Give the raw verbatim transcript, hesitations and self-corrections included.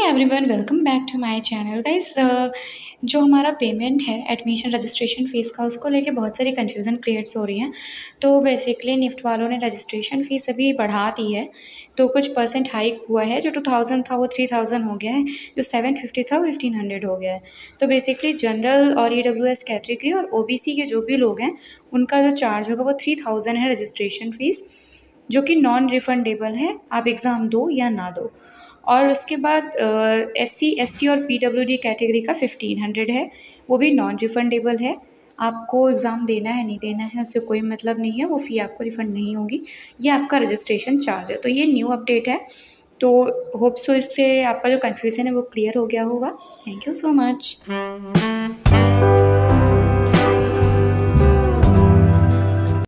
Everyone, welcome back to my channel guys. जो हमारा payment है एडमिशन रजिस्ट्रेशन फ़ीस का, उसको लेके बहुत सारी कन्फ्यूज़न क्रिएट्स हो रही हैं। तो बेसिकली निफ्ट वालों ने रजिस्ट्रेशन फ़ीस अभी बढ़ा दी है, तो कुछ परसेंट हाइक हुआ है। जो टू थाउजेंड था वो थ्री थाउजेंड हो गया है, जो सेवन फिफ्टी था वो फिफ्टीन हंड्रेड हो गया है। तो बेसिकली जनरल और ई डब्ल्यू एस कैटेगरी और ओ बी सी के जो भी लोग हैं, उनका जो चार्ज होगा वो थ्री थाउजेंड है रजिस्ट्रेशन फ़ीस, जो कि नॉन रिफंडेबल है, आप एग्ज़ाम दो या ना दो। और उसके बाद एस सी एस टी और पी डब्ल्यू डी कैटेगरी का फिफ्टीन हंड्रेड है, वो भी नॉन रिफंडेबल है। आपको एग्ज़ाम देना है नहीं देना है उससे कोई मतलब नहीं है, वो फ़ी आपको रिफ़ंड नहीं होगी। ये आपका रजिस्ट्रेशन चार्ज है। तो ये न्यू अपडेट है, तो होप सो इससे आपका जो कन्फ्यूज़न है वो क्लियर हो गया होगा। Thank you so much.